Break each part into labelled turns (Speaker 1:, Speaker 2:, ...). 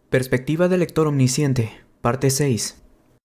Speaker 1: Perspectiva del lector omnisciente, parte 6.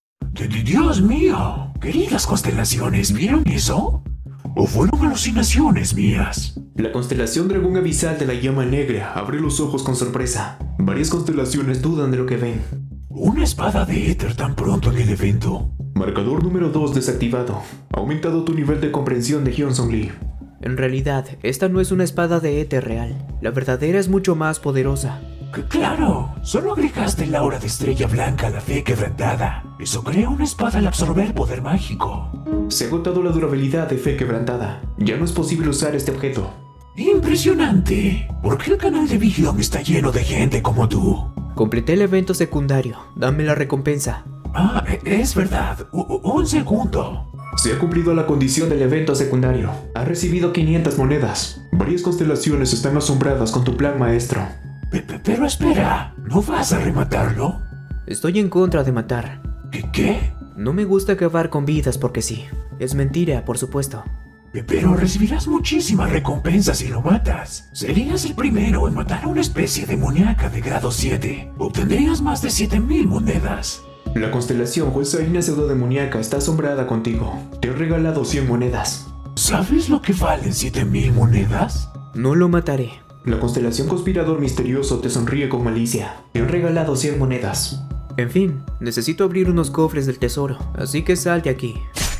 Speaker 2: Dios mío, queridas constelaciones, ¿vieron eso? ¿O fueron alucinaciones mías?
Speaker 3: La constelación Dragón Abisal de la Llama Negra abre los ojos con sorpresa. Varias constelaciones dudan de lo que ven.
Speaker 2: Una espada de éter tan pronto en el evento.
Speaker 3: Marcador número 2 desactivado. Ha aumentado tu nivel de comprensión de Hyun-Sung Lee.
Speaker 1: En realidad, esta no es una espada de éter real. La verdadera es mucho más poderosa.
Speaker 2: Claro, solo agregaste el aura de estrella blanca a la fe quebrantada. Eso crea una espada al absorber poder mágico.
Speaker 3: Se ha agotado la durabilidad de fe quebrantada. Ya no es posible usar este objeto.
Speaker 2: ¡Impresionante! ¿Por qué el canal de Vigion está lleno de gente como tú?
Speaker 1: Completé el evento secundario. Dame la recompensa.
Speaker 2: Ah, es verdad. Un segundo.
Speaker 3: Se ha cumplido la condición del evento secundario. Ha recibido 500 monedas. Varias constelaciones están asombradas con tu plan maestro.
Speaker 2: Pero espera, ¿no vas a rematarlo?
Speaker 1: Estoy en contra de matar.
Speaker 2: ¿Qué?
Speaker 1: No me gusta acabar con vidas porque sí. Es mentira, por supuesto.
Speaker 2: Pero recibirás muchísimas recompensas si lo matas. Serías el primero en matar a una especie demoníaca de grado 7. Obtendrías más de 7000 monedas.
Speaker 3: La constelación Huesaina pseudodemoníaca está asombrada contigo. Te he regalado 100 monedas.
Speaker 2: ¿Sabes lo que valen 7000 monedas?
Speaker 1: No lo mataré.
Speaker 3: La constelación Conspirador Misterioso te sonríe con malicia. Te he regalado 100 monedas.
Speaker 1: En fin, necesito abrir unos cofres del tesoro, así que sal de aquí.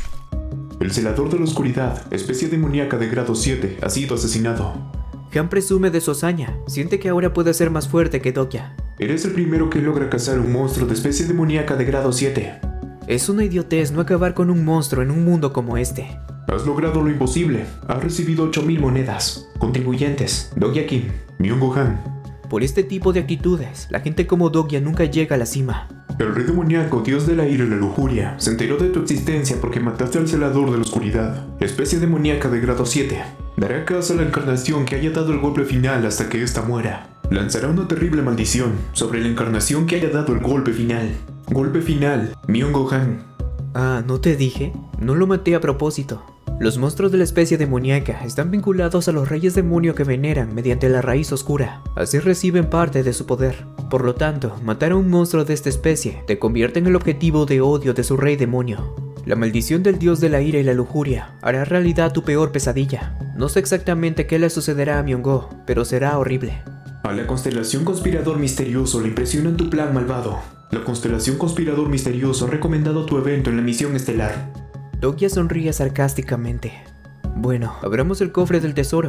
Speaker 3: El Celador de la Oscuridad, especie demoníaca de grado 7, ha sido asesinado.
Speaker 1: Han presume de su hazaña. Siente que ahora puede ser más fuerte que Dokya.
Speaker 3: Eres el primero que logra cazar un monstruo de especie demoníaca de grado 7.
Speaker 1: Es una idiotez no acabar con un monstruo en un mundo como este.
Speaker 3: Has logrado lo imposible. Has recibido 8000 monedas. Contribuyentes: Dokya Kim, Myung-Go Han.
Speaker 1: Por este tipo de actitudes, la gente como Dokya nunca llega a la cima.
Speaker 3: El rey demoníaco, dios de la ira y la lujuria, se enteró de tu existencia porque mataste al celador de la oscuridad, especie demoníaca de grado 7. Dará caza a la encarnación que haya dado el golpe final hasta que ésta muera. Lanzará una terrible maldición sobre la encarnación que haya dado el golpe final. Golpe final, Myung-Go Han.
Speaker 1: Ah, ¿no te dije? No lo maté a propósito. Los monstruos de la especie demoníaca están vinculados a los reyes demonio que veneran mediante la raíz oscura. Así reciben parte de su poder. Por lo tanto, matar a un monstruo de esta especie te convierte en el objetivo de odio de su rey demonio. La maldición del dios de la ira y la lujuria hará realidad tu peor pesadilla. No sé exactamente qué le sucederá a Myung-Go, pero será horrible.
Speaker 3: A la constelación Conspirador Misterioso le impresiona en tu plan malvado. La constelación Conspirador Misterioso ha recomendado tu evento en la misión estelar.
Speaker 1: Dokya sonríe sarcásticamente. Bueno, abramos el cofre del tesoro.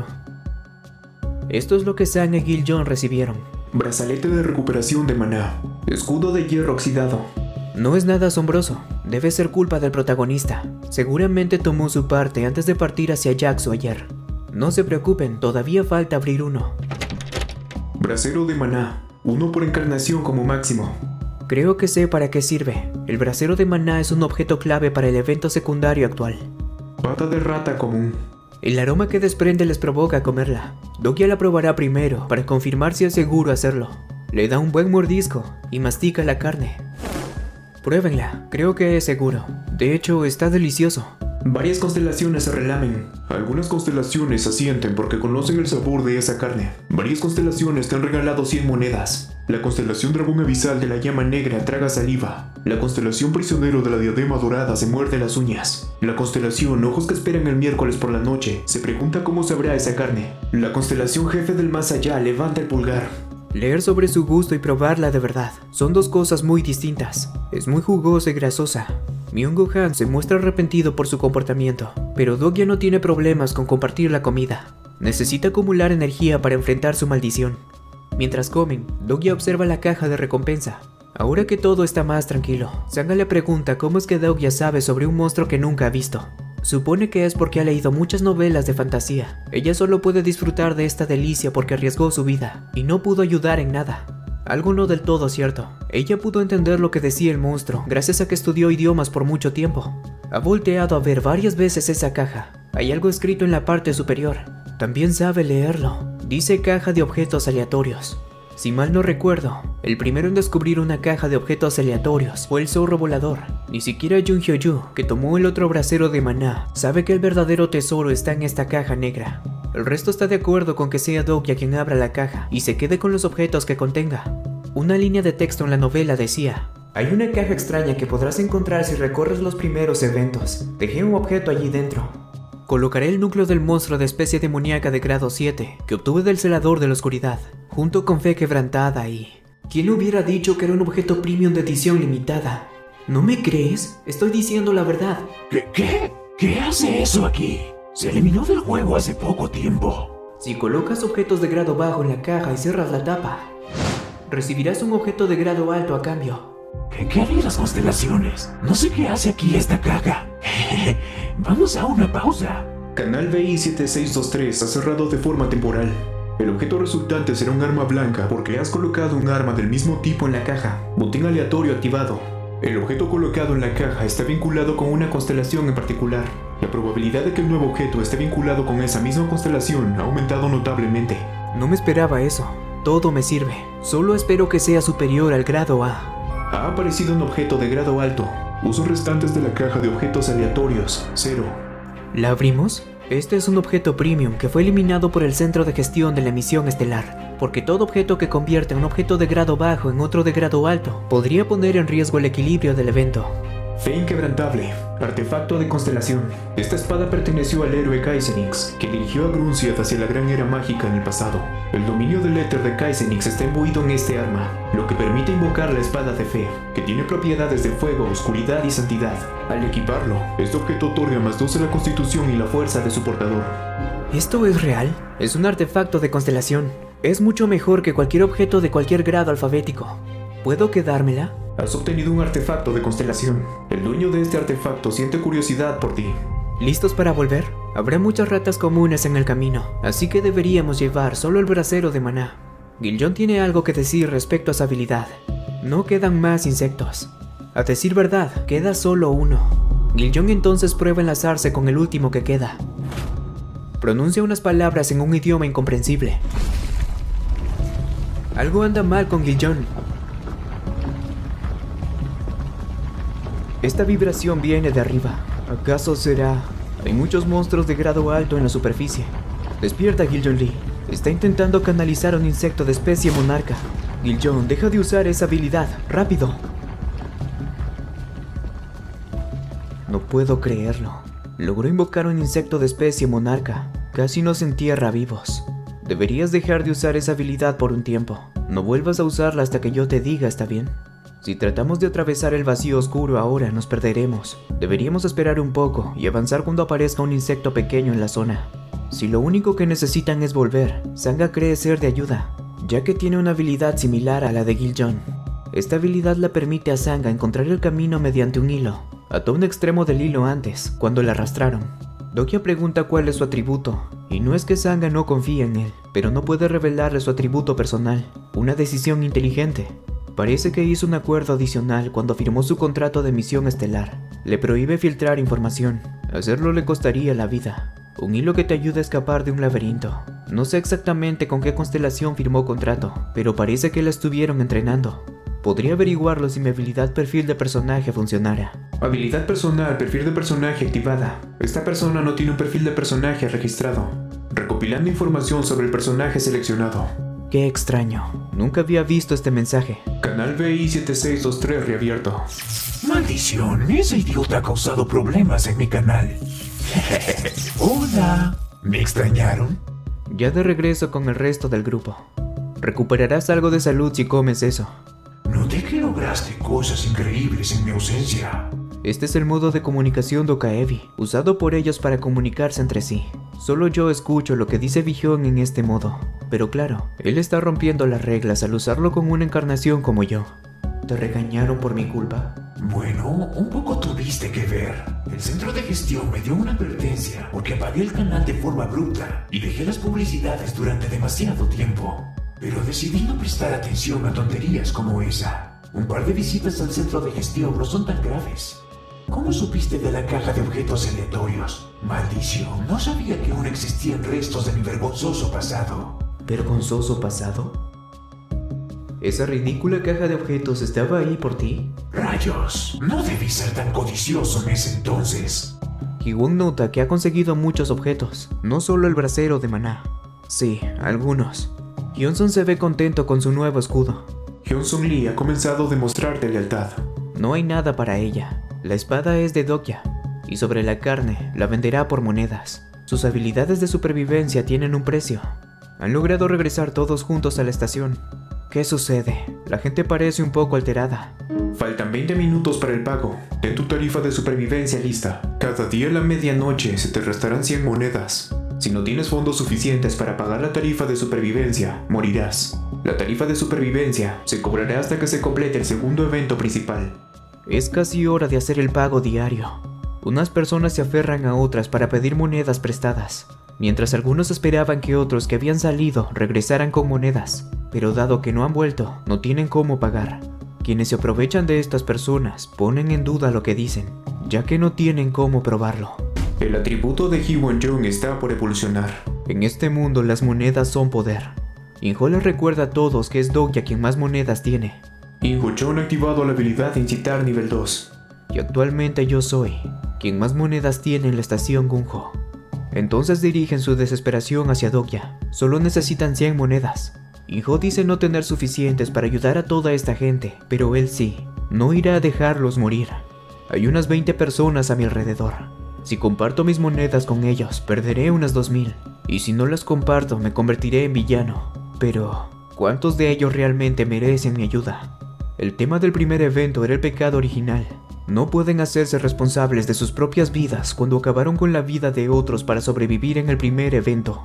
Speaker 1: Esto es lo que Sang y Gil-Jon recibieron.
Speaker 3: Brazalete de recuperación de maná. Escudo de hierro oxidado.
Speaker 1: No es nada asombroso. Debe ser culpa del protagonista. Seguramente tomó su parte antes de partir hacia Jaxo ayer. No se preocupen, todavía falta abrir uno.
Speaker 3: Brasero de maná. Uno por encarnación como máximo.
Speaker 1: Creo que sé para qué sirve. El brasero de maná es un objeto clave para el evento secundario actual.
Speaker 3: Pata de rata común.
Speaker 1: El aroma que desprende les provoca comerla. Dokya la probará primero para confirmar si es seguro hacerlo. Le da un buen mordisco y mastica la carne. Pruébenla, creo que es seguro. De hecho, está delicioso.
Speaker 3: Varias constelaciones se relamen. Algunas constelaciones asienten porque conocen el sabor de esa carne. Varias constelaciones te han regalado 100 monedas. La constelación Dragón Abisal de la Llama Negra traga saliva. La constelación Prisionero de la Diadema Dorada se muerde las uñas. La constelación Ojos que esperan el miércoles por la noche se pregunta cómo sabrá esa carne. La constelación Jefe del Más Allá levanta el pulgar.
Speaker 1: Leer sobre su gusto y probarla de verdad son dos cosas muy distintas. Es muy jugosa y grasosa. Myung-Go Han se muestra arrepentido por su comportamiento, pero Dokya no tiene problemas con compartir la comida. Necesita acumular energía para enfrentar su maldición. Mientras comen, Dokya observa la caja de recompensa. Ahora que todo está más tranquilo, Sanga le pregunta cómo es que Dokya sabe sobre un monstruo que nunca ha visto. Supone que es porque ha leído muchas novelas de fantasía. Ella solo puede disfrutar de esta delicia porque arriesgó su vida y no pudo ayudar en nada. Algo no del todo cierto. Ella pudo entender lo que decía el monstruo gracias a que estudió idiomas por mucho tiempo. Ha volteado a ver varias veces esa caja. Hay algo escrito en la parte superior. También sabe leerlo. Dice caja de objetos aleatorios. Si mal no recuerdo, el primero en descubrir una caja de objetos aleatorios fue el zorro volador. Ni siquiera Jun Hyo-yu, que tomó el otro brasero de maná, sabe que el verdadero tesoro está en esta caja negra. El resto está de acuerdo con que sea Dokya quien abra la caja y se quede con los objetos que contenga. Una línea de texto en la novela decía: hay una caja extraña que podrás encontrar si recorres los primeros eventos. Dejé un objeto allí dentro. Colocaré el núcleo del monstruo de especie demoníaca de grado 7 que obtuve del celador de la oscuridad, junto con fe quebrantada y... ¿Quién hubiera dicho que era un objeto premium de edición limitada? ¿No me crees? Estoy diciendo la verdad.
Speaker 2: ¿Qué? ¿Qué hace eso aquí? Se eliminó del juego hace poco tiempo.
Speaker 1: Si colocas objetos de grado bajo en la caja y cierras la tapa, recibirás un objeto de grado alto a cambio.
Speaker 2: ¿Qué harían las constelaciones? No sé qué hace aquí esta caja. Vamos a una pausa.
Speaker 3: Canal BI7623 ha cerrado de forma temporal. El objeto resultante será un arma blanca porque has colocado un arma del mismo tipo en la caja. Botín aleatorio activado. El objeto colocado en la caja está vinculado con una constelación en particular. La probabilidad de que el nuevo objeto esté vinculado con esa misma constelación ha aumentado notablemente.
Speaker 1: No me esperaba eso. Todo me sirve. Solo espero que sea superior al grado A.
Speaker 3: Ha aparecido un objeto de grado alto. Usos restantes de la caja de objetos aleatorios, 0.
Speaker 1: ¿La abrimos? Este es un objeto premium que fue eliminado por el centro de gestión de la emisión estelar, porque todo objeto que convierte un objeto de grado bajo en otro de grado alto podría poner en riesgo el equilibrio del evento.
Speaker 3: Fe inquebrantable, artefacto de constelación. Esta espada perteneció al héroe Kaizenix, que dirigió a Grunsiad hacia la gran era mágica en el pasado. El dominio del éter de Kaizenix está imbuido en este arma, lo que permite invocar la espada de fe, que tiene propiedades de fuego, oscuridad y santidad. Al equiparlo, este objeto otorga +2 a la constitución y la fuerza de su portador.
Speaker 1: ¿Esto es real? Es un artefacto de constelación. Es mucho mejor que cualquier objeto de cualquier grado alfabético. ¿Puedo quedármela?
Speaker 3: Has obtenido un artefacto de constelación. El dueño de este artefacto siente curiosidad por ti.
Speaker 1: ¿Listos para volver? Habrá muchas ratas comunes en el camino, así que deberíamos llevar solo el brasero de maná. Giljon tiene algo que decir respecto a esa habilidad. No quedan más insectos. A decir verdad, queda solo uno. Giljon entonces prueba enlazarse con el último que queda. Pronuncia unas palabras en un idioma incomprensible. Algo anda mal con Giljon. Esta vibración viene de arriba. ¿Acaso será? Hay muchos monstruos de grado alto en la superficie. Despierta, Giljon Lee. Está intentando canalizar a un insecto de especie monarca. Giljon, deja de usar esa habilidad. ¡Rápido! No puedo creerlo. Logró invocar un insecto de especie monarca. Casi nos entierra vivos. Deberías dejar de usar esa habilidad por un tiempo. No vuelvas a usarla hasta que yo te diga, ¿está bien? Si tratamos de atravesar el vacío oscuro ahora, nos perderemos. Deberíamos esperar un poco y avanzar cuando aparezca un insecto pequeño en la zona. Si lo único que necesitan es volver, Sangha cree ser de ayuda, ya que tiene una habilidad similar a la de Giljon. Esta habilidad le permite a Sangha encontrar el camino mediante un hilo. Ató un extremo del hilo antes, cuando la arrastraron. Dokia pregunta cuál es su atributo, y no es que Sangha no confíe en él, pero no puede revelarle su atributo personal. Una decisión inteligente. Parece que hizo un acuerdo adicional cuando firmó su contrato de misión estelar. Le prohíbe filtrar información. Hacerlo le costaría la vida. Un hilo que te ayuda a escapar de un laberinto. No sé exactamente con qué constelación firmó contrato, pero parece que la estuvieron entrenando. Podría averiguarlo si mi habilidad perfil de personaje funcionara.
Speaker 3: Habilidad personal, perfil de personaje activada. Esta persona no tiene un perfil de personaje registrado. Recopilando información sobre el personaje seleccionado.
Speaker 1: Qué extraño. Nunca había visto este mensaje.
Speaker 3: Canal BI7623 reabierto.
Speaker 2: Maldición, ese idiota ha causado problemas en mi canal. Hola, ¿me extrañaron?
Speaker 1: Ya de regreso con el resto del grupo. Recuperarás algo de salud si comes eso.
Speaker 2: Noté que lograste cosas increíbles en mi ausencia.
Speaker 1: Este es el modo de comunicación de Okaebi, usado por ellos para comunicarse entre sí. Solo yo escucho lo que dice Vigion en este modo. Pero claro, él está rompiendo las reglas al usarlo con una encarnación como yo. ¿Te regañaron por mi culpa?
Speaker 2: Bueno, un poco tuviste que ver. El centro de gestión me dio una advertencia porque apagué el canal de forma abrupta y dejé las publicidades durante demasiado tiempo. Pero decidí no prestar atención a tonterías como esa. Un par de visitas al centro de gestión no son tan graves. ¿Cómo supiste de la caja de objetos aleatorios? Maldición, no sabía que aún existían restos de mi vergonzoso pasado.
Speaker 1: ¿Vergonzoso pasado? ¿Esa ridícula caja de objetos estaba ahí por ti?
Speaker 2: ¡Rayos! No debí ser tan codicioso en ese entonces.
Speaker 1: Ji-Won nota que ha conseguido muchos objetos, no solo el brasero de maná. Sí, algunos. Hyunsun se ve contento con su nuevo escudo.
Speaker 3: Hyun Sung Lee ha comenzado a demostrarte lealtad.
Speaker 1: No hay nada para ella. La espada es de Dokya, y sobre la carne la venderá por monedas. Sus habilidades de supervivencia tienen un precio. Han logrado regresar todos juntos a la estación. ¿Qué sucede? La gente parece un poco alterada.
Speaker 3: Faltan 20 minutos para el pago. Ten tu tarifa de supervivencia lista. Cada día a la medianoche se te restarán 100 monedas. Si no tienes fondos suficientes para pagar la tarifa de supervivencia, morirás. La tarifa de supervivencia se cobrará hasta que se complete el segundo evento principal.
Speaker 1: Es casi hora de hacer el pago diario. Unas personas se aferran a otras para pedir monedas prestadas, mientras algunos esperaban que otros que habían salido regresaran con monedas, pero dado que no han vuelto, no tienen cómo pagar. Quienes se aprovechan de estas personas ponen en duda lo que dicen, ya que no tienen cómo probarlo.
Speaker 3: El atributo de Hwon-jong está por evolucionar.
Speaker 1: En este mundo las monedas son poder. In-ho les recuerda a todos que es Dokya quien más monedas tiene.
Speaker 3: In-ho-jong ha activado la habilidad de incitar nivel 2.
Speaker 1: Y actualmente yo soy quien más monedas tiene en la estación Gunho. Entonces dirigen su desesperación hacia Dokya. Solo necesitan 100 monedas. In-ho dice no tener suficientes para ayudar a toda esta gente, pero él sí. No irá a dejarlos morir. Hay unas 20 personas a mi alrededor. Si comparto mis monedas con ellos, perderé unas 2000. Y si no las comparto, me convertiré en villano. Pero, ¿cuántos de ellos realmente merecen mi ayuda? El tema del primer evento era el pecado original. No pueden hacerse responsables de sus propias vidas cuando acabaron con la vida de otros para sobrevivir en el primer evento.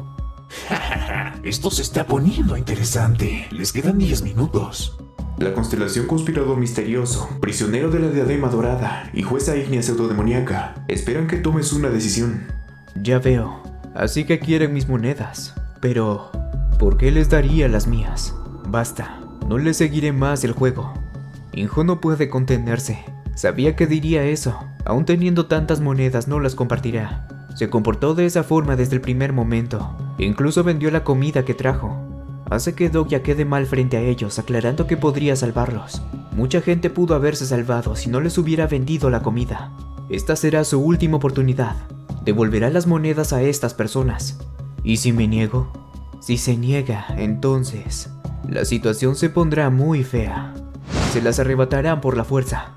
Speaker 2: Esto se está poniendo interesante. Les quedan 10 minutos.
Speaker 3: La constelación Conspirador Misterioso, prisionero de la Diadema Dorada y jueza ígnea pseudodemoníaca esperan que tomes una decisión.
Speaker 1: Ya veo. Así que quieren mis monedas. Pero, ¿por qué les daría las mías? Basta. No les seguiré más el juego. In-ho no puede contenerse. Sabía que diría eso. Aún teniendo tantas monedas no las compartirá. Se comportó de esa forma desde el primer momento. Incluso vendió la comida que trajo. Hace que Dokya quede mal frente a ellos, aclarando que podría salvarlos. Mucha gente pudo haberse salvado si no les hubiera vendido la comida. Esta será su última oportunidad. Devolverá las monedas a estas personas. ¿Y si me niego? Si se niega, entonces la situación se pondrá muy fea. Se las arrebatarán por la fuerza.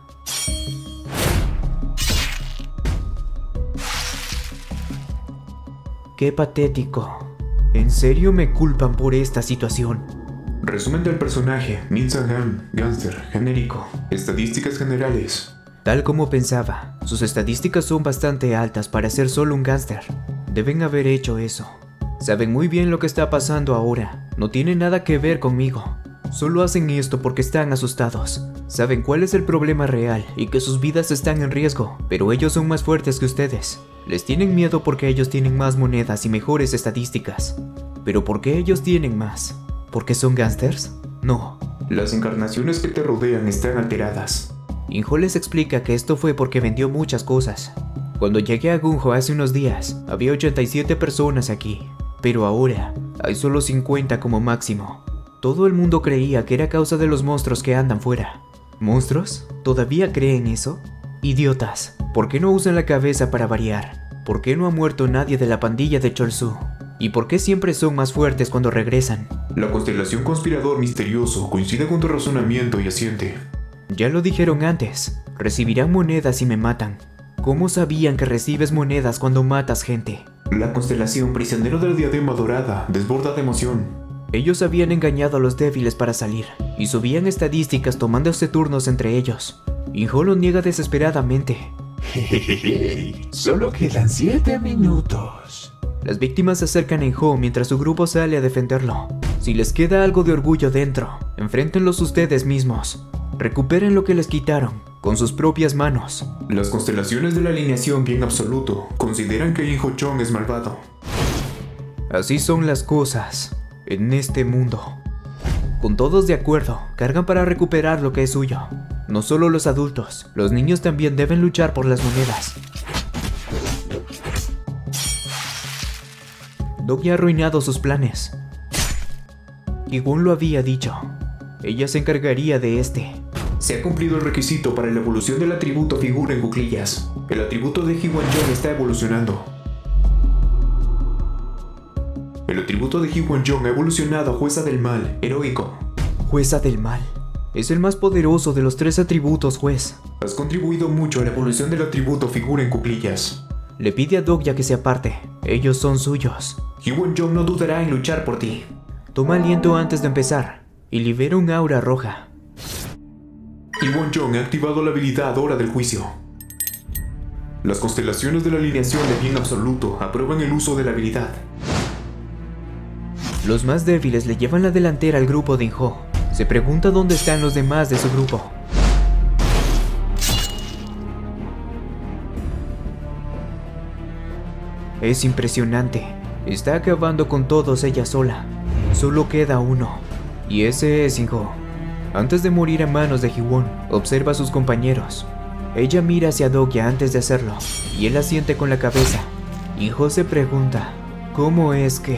Speaker 1: Qué patético. ¿En serio me culpan por esta situación?
Speaker 3: Resumen del personaje: Min Sang-han, gángster, genérico. Estadísticas generales.
Speaker 1: Tal como pensaba, sus estadísticas son bastante altas para ser solo un gángster. Deben haber hecho eso. Saben muy bien lo que está pasando ahora. No tiene nada que ver conmigo. Solo hacen esto porque están asustados. Saben cuál es el problema real y que sus vidas están en riesgo, pero ellos son más fuertes que ustedes. Les tienen miedo porque ellos tienen más monedas y mejores estadísticas. ¿Pero por qué ellos tienen más? ¿Porque son gángsters? No.
Speaker 3: Las encarnaciones que te rodean están alteradas.
Speaker 1: In-ho les explica que esto fue porque vendió muchas cosas. Cuando llegué a Gunho hace unos días, había 87 personas aquí. Pero ahora, hay solo 50 como máximo. Todo el mundo creía que era causa de los monstruos que andan fuera. ¿Monstruos? ¿Todavía creen eso? Idiotas. ¿Por qué no usan la cabeza para variar? ¿Por qué no ha muerto nadie de la pandilla de Cholsu? ¿Y por qué siempre son más fuertes cuando regresan?
Speaker 3: La constelación Conspirador Misterioso coincide con tu razonamiento y asiente.
Speaker 1: Ya lo dijeron antes. Recibirán monedas si me matan. ¿Cómo sabían que recibes monedas cuando matas gente?
Speaker 3: La constelación Prisionero de la Diadema Dorada desborda de emoción.
Speaker 1: Ellos habían engañado a los débiles para salir, y subían estadísticas tomándose turnos entre ellos. In-ho lo niega desesperadamente.
Speaker 2: Solo quedan 7 minutos.
Speaker 1: Las víctimas se acercan a In-ho mientras su grupo sale a defenderlo. Si les queda algo de orgullo dentro, enfréntenlos ustedes mismos. Recuperen lo que les quitaron, con sus propias manos.
Speaker 3: Las constelaciones de la alineación bien absoluto consideran que In-ho-jong es malvado.
Speaker 1: Así son las cosas en este mundo. Con todos de acuerdo, cargan para recuperar lo que es suyo. No solo los adultos, los niños también deben luchar por las monedas. Dokya ha arruinado sus planes. Hwon lo había dicho. Ella se encargaría de este.
Speaker 3: Se ha cumplido el requisito para la evolución del atributo figura en cuclillas. El atributo de Hwon-jong está evolucionando. El atributo de Hwon-jong ha evolucionado a Jueza del Mal, heroico.
Speaker 1: ¿Jueza del Mal? Es el más poderoso de los 3 atributos, juez.
Speaker 3: Has contribuido mucho a la evolución del atributo figura en cuclillas.
Speaker 1: Le pide a Dogya que se aparte. Ellos son suyos.
Speaker 3: Hwon-jong no dudará en luchar por ti.
Speaker 1: Toma aliento antes de empezar y libera un aura roja.
Speaker 3: Hwon-jong ha activado la habilidad Hora del Juicio. Las constelaciones de la alineación de bien absoluto aprueban el uso de la habilidad.
Speaker 1: Los más débiles le llevan la delantera al grupo de In-ho. Se pregunta dónde están los demás de su grupo. Es impresionante. Está acabando con todos ella sola. Solo queda uno. Y ese es In-ho. Antes de morir a manos de Hwon, observa a sus compañeros. Ella mira hacia Dogya antes de hacerlo, y él asiente con la cabeza. In-ho se pregunta, ¿cómo es que...?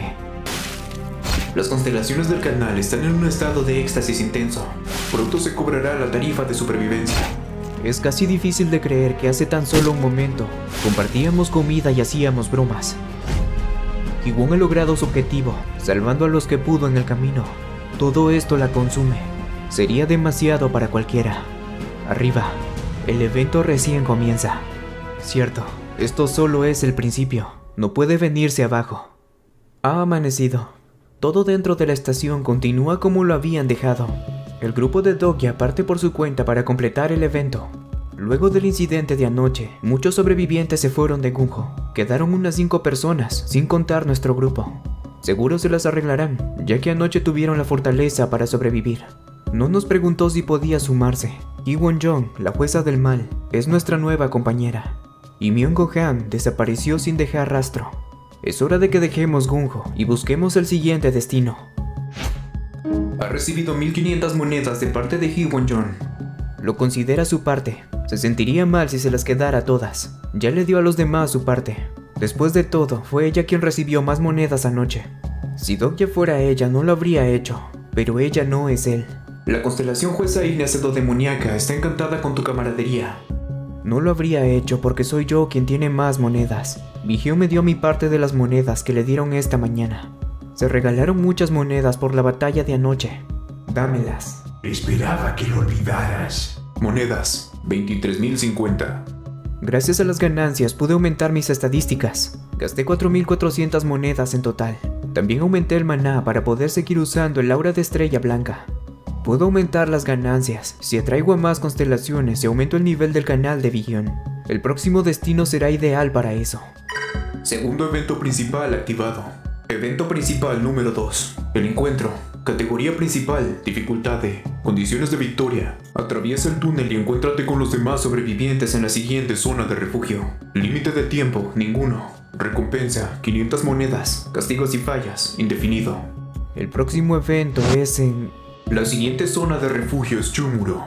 Speaker 3: Las constelaciones del canal están en un estado de éxtasis intenso. Pronto se cobrará la tarifa de supervivencia.
Speaker 1: Es casi difícil de creer que hace tan solo un momento compartíamos comida y hacíamos bromas. Hwon ha logrado su objetivo, salvando a los que pudo en el camino. Todo esto la consume. Sería demasiado para cualquiera. Arriba, el evento recién comienza. Cierto, esto solo es el principio. No puede venirse abajo. Ha amanecido. Todo dentro de la estación continúa como lo habían dejado. El grupo de Dogya parte por su cuenta para completar el evento. Luego del incidente de anoche, muchos sobrevivientes se fueron de Gunho. Quedaron unas 5 personas, sin contar nuestro grupo. Seguro se las arreglarán, ya que anoche tuvieron la fortaleza para sobrevivir. No nos preguntó si podía sumarse. Hwon-jong, la jueza del mal, es nuestra nueva compañera. Y Myung-go-han desapareció sin dejar rastro. Es hora de que dejemos Gunho y busquemos el siguiente destino.
Speaker 3: Ha recibido 1500 monedas de parte de Hwon-jong.
Speaker 1: Lo considera su parte. Se sentiría mal si se las quedara todas. Ya le dio a los demás su parte. Después de todo, fue ella quien recibió más monedas anoche. Si Dogya fuera ella, no lo habría hecho. Pero ella no es él.
Speaker 3: La constelación jueza ígnea pseudodemoníaca está encantada con tu camaradería.
Speaker 1: No lo habría hecho porque soy yo quien tiene más monedas. Vigio me dio mi parte de las monedas que le dieron esta mañana. Se regalaron muchas monedas por la batalla de anoche. Dámelas.
Speaker 2: Esperaba que lo olvidaras.
Speaker 3: Monedas, 23.050.
Speaker 1: Gracias a las ganancias pude aumentar mis estadísticas. Gasté 4.400 monedas en total. También aumenté el maná para poder seguir usando el aura de estrella blanca. Puedo aumentar las ganancias si atraigo a más constelaciones y aumento el nivel del canal de Vigion. El próximo destino será ideal para eso.
Speaker 3: Segundo evento principal activado. Evento principal número 2. El encuentro. Categoría principal, dificultad de condiciones de victoria. Atraviesa el túnel y encuéntrate con los demás sobrevivientes en la siguiente zona de refugio. Límite de tiempo, ninguno. Recompensa, 500 monedas. Castigos y fallas, indefinido.
Speaker 1: El próximo evento es en...
Speaker 3: La siguiente zona de refugio es Chumuro.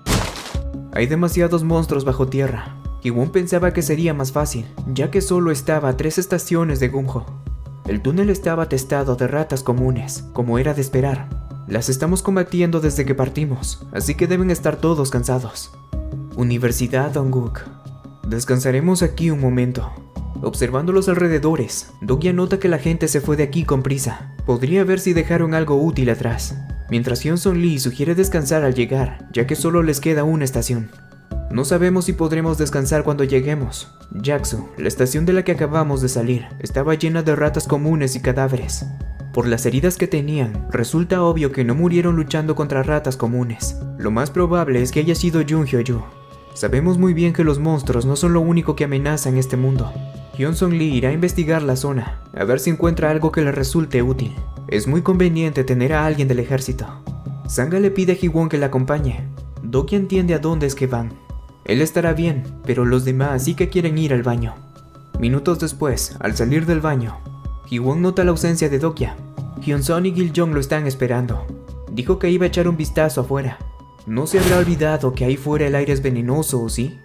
Speaker 1: Hay demasiados monstruos bajo tierra. Hwon pensaba que sería más fácil, ya que solo estaba a 3 estaciones de Gunho. El túnel estaba atestado de ratas comunes, como era de esperar. Las estamos combatiendo desde que partimos, así que deben estar todos cansados. Universidad Dongguk. Descansaremos aquí un momento. Observando los alrededores, Dogya nota que la gente se fue de aquí con prisa. Podría ver si dejaron algo útil atrás. Mientras Hyun-Sung Lee sugiere descansar al llegar, ya que solo les queda una estación. No sabemos si podremos descansar cuando lleguemos. Jaksu, la estación de la que acabamos de salir, estaba llena de ratas comunes y cadáveres. Por las heridas que tenían, resulta obvio que no murieron luchando contra ratas comunes. Lo más probable es que haya sido Jung Hyo-yu. Sabemos muy bien que los monstruos no son lo único que amenazan este mundo. Hyun-Sung Lee irá a investigar la zona, a ver si encuentra algo que le resulte útil. Es muy conveniente tener a alguien del ejército. Sanga le pide a Hwon que la acompañe. Dogya entiende a dónde es que van. Él estará bien, pero los demás sí que quieren ir al baño. Minutos después, al salir del baño, Hwon nota la ausencia de Dogya. Hyun-sung y Gil-jong lo están esperando. Dijo que iba a echar un vistazo afuera. ¿No se habrá olvidado que ahí fuera el aire es venenoso, o sí?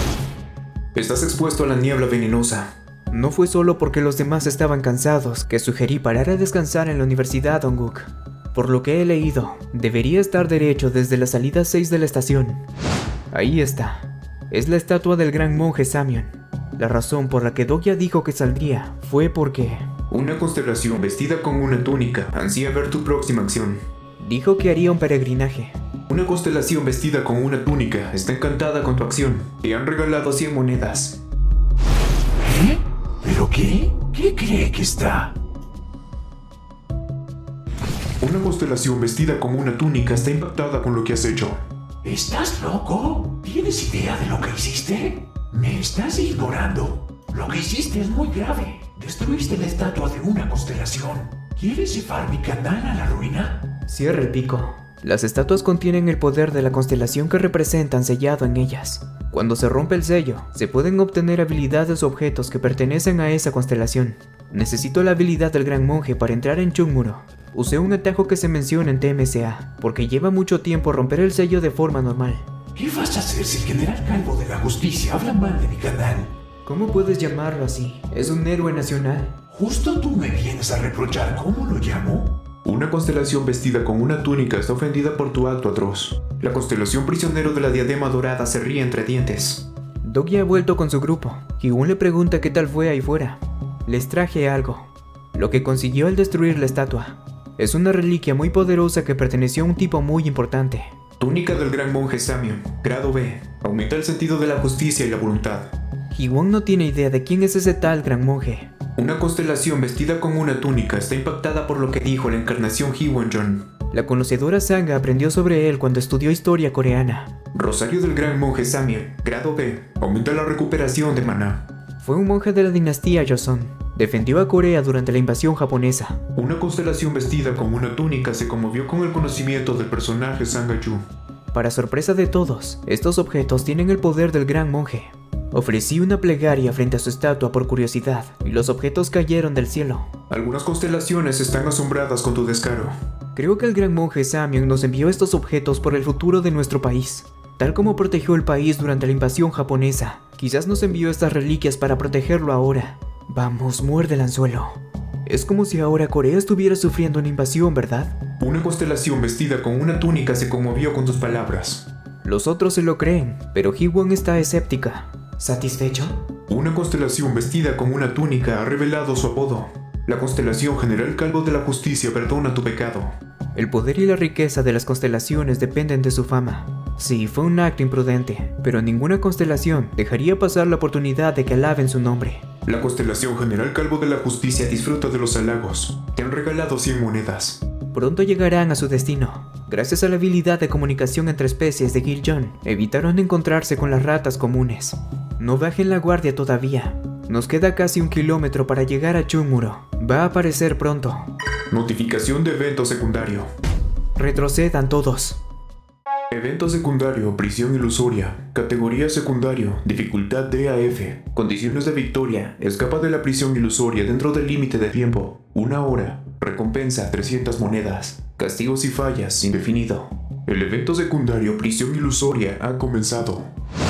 Speaker 3: Estás expuesto a la niebla venenosa.
Speaker 1: No fue solo porque los demás estaban cansados que sugerí parar a descansar en la Universidad Dongguk. Por lo que he leído, debería estar derecho desde la salida 6 de la estación. Ahí está. Es la estatua del gran monje Samyeon. La razón por la que Dogya dijo que saldría fue porque...
Speaker 3: Una constelación vestida con una túnica ansía ver tu próxima acción.
Speaker 1: Dijo que haría un peregrinaje.
Speaker 3: Una constelación vestida con una túnica está encantada con tu acción. Te han regalado 100 monedas.
Speaker 2: ¿Qué? ¿Pero qué? ¿Qué cree que está?
Speaker 3: Una constelación vestida con una túnica está impactada con lo que has hecho.
Speaker 2: ¿Estás loco? ¿Tienes idea de lo que hiciste? Me estás ignorando. Lo que hiciste es muy grave. Destruiste la estatua de una constelación. ¿Quieres llevar mi canal a la ruina?
Speaker 1: Cierra el pico. Las estatuas contienen el poder de la constelación que representan sellado en ellas. Cuando se rompe el sello, se pueden obtener habilidades o objetos que pertenecen a esa constelación. Necesito la habilidad del Gran Monje para entrar en Chungmuro. Usé un atajo que se menciona en TMSA, porque lleva mucho tiempo romper el sello de forma normal.
Speaker 2: ¿Qué vas a hacer si el general Calvo de la Justicia habla mal de mi canal?
Speaker 1: ¿Cómo puedes llamarlo así? Es un héroe nacional.
Speaker 2: ¿Justo tú me vienes a reprochar cómo lo llamo?
Speaker 3: Una constelación vestida con una túnica está ofendida por tu acto atroz. La constelación prisionero de la diadema dorada se ríe entre dientes.
Speaker 1: Doggy ha vuelto con su grupo. Higun le pregunta qué tal fue ahí fuera. Les traje algo. Lo que consiguió al destruir la estatua. Es una reliquia muy poderosa que perteneció a un tipo muy importante.
Speaker 3: Túnica del Gran Monje Samion, grado B. Aumenta el sentido de la justicia y la voluntad.
Speaker 1: Higun no tiene idea de quién es ese tal Gran Monje.
Speaker 3: Una constelación vestida con una túnica está impactada por lo que dijo la encarnación Hwon-jong.
Speaker 1: La conocedora Sangha aprendió sobre él cuando estudió historia coreana.
Speaker 3: Rosario del Gran Monje Samion, grado B. Aumenta la recuperación de maná.
Speaker 1: Fue un monje de la dinastía Joseon. Defendió a Corea durante la invasión japonesa.
Speaker 3: Una constelación vestida con una túnica se conmovió con el conocimiento del personaje Sangha-yu.
Speaker 1: Para sorpresa de todos, estos objetos tienen el poder del Gran Monje. Ofrecí una plegaria frente a su estatua por curiosidad, y los objetos cayeron del cielo.
Speaker 3: Algunas constelaciones están asombradas con tu descaro.
Speaker 1: Creo que el Gran Monje Samion nos envió estos objetos por el futuro de nuestro país. Tal como protegió el país durante la invasión japonesa, quizás nos envió estas reliquias para protegerlo ahora. Vamos, muerde el anzuelo. Es como si ahora Corea estuviera sufriendo una invasión, ¿verdad?
Speaker 3: Una constelación vestida con una túnica se conmovió con tus palabras.
Speaker 1: Los otros se lo creen, pero Hwon está escéptica. ¿Satisfecho?
Speaker 3: Una constelación vestida con una túnica ha revelado su apodo. La constelación General Calvo de la Justicia perdona tu pecado.
Speaker 1: El poder y la riqueza de las constelaciones dependen de su fama. Sí, fue un acto imprudente, pero ninguna constelación dejaría pasar la oportunidad de que alaben su nombre.
Speaker 3: La constelación General Calvo de la Justicia disfruta de los halagos. Te han regalado 100 monedas.
Speaker 1: Pronto llegarán a su destino. Gracias a la habilidad de comunicación entre especies de Gil-jong, evitaron encontrarse con las ratas comunes. No bajen la guardia todavía. Nos queda casi 1 kilómetro para llegar a Chungmuro. Va a aparecer pronto.
Speaker 3: Notificación de evento secundario.
Speaker 1: Retrocedan todos.
Speaker 3: Evento secundario, prisión ilusoria. Categoría secundario, dificultad D a F. Condiciones de victoria, escapa de la prisión ilusoria dentro del límite de tiempo. 1 hora. Recompensa 300 monedas. Castigos y fallas, indefinido. El evento secundario, prisión ilusoria, ha comenzado.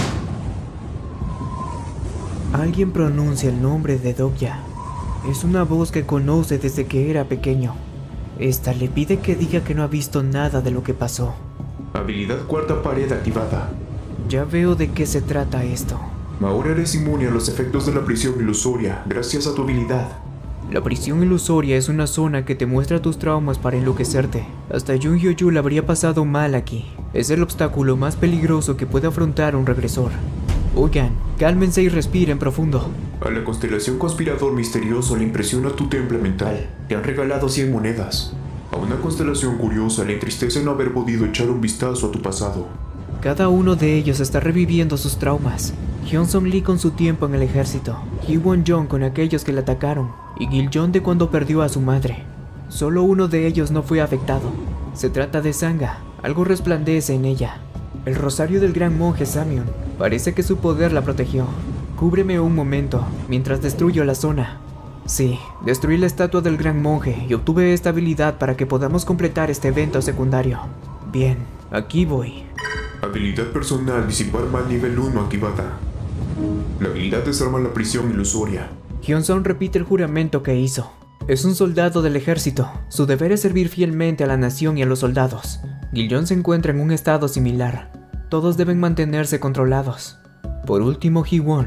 Speaker 1: Alguien pronuncia el nombre de Dogya. Es una voz que conoce desde que era pequeño. Esta le pide que diga que no ha visto nada de lo que pasó.
Speaker 3: Habilidad cuarta pared activada.
Speaker 1: Ya veo de qué se trata esto.
Speaker 3: Ahora eres inmune a los efectos de la prisión ilusoria, gracias a tu habilidad.
Speaker 1: La prisión ilusoria es una zona que te muestra tus traumas para enloquecerte. Hasta Jung Hyo-jul habría pasado mal aquí. Es el obstáculo más peligroso que puede afrontar un regresor. Oigan, cálmense y respiren profundo.
Speaker 3: A la constelación conspirador misterioso le impresiona tu temple mental. Te han regalado 100 monedas. A una constelación curiosa le entristece no haber podido echar un vistazo a tu pasado.
Speaker 1: Cada uno de ellos está reviviendo sus traumas. Hyun-sung Lee con su tiempo en el ejército, Hwon-jong con aquellos que le atacaron, y Gil-jong de cuando perdió a su madre. Solo uno de ellos no fue afectado. Se trata de Sangha, algo resplandece en ella. El rosario del Gran Monje Samion. Parece que su poder la protegió. Cúbreme un momento, mientras destruyo la zona. Sí, destruí la estatua del Gran Monje y obtuve esta habilidad para que podamos completar este evento secundario. Bien, aquí voy.
Speaker 3: Habilidad personal disipar mal nivel 1 activada. La habilidad desarma la prisión ilusoria.
Speaker 1: Hyun-sung repite el juramento que hizo. Es un soldado del ejército. Su deber es servir fielmente a la nación y a los soldados. Gil-jong se encuentra en un estado similar. Todos deben mantenerse controlados. Por último, Hwon.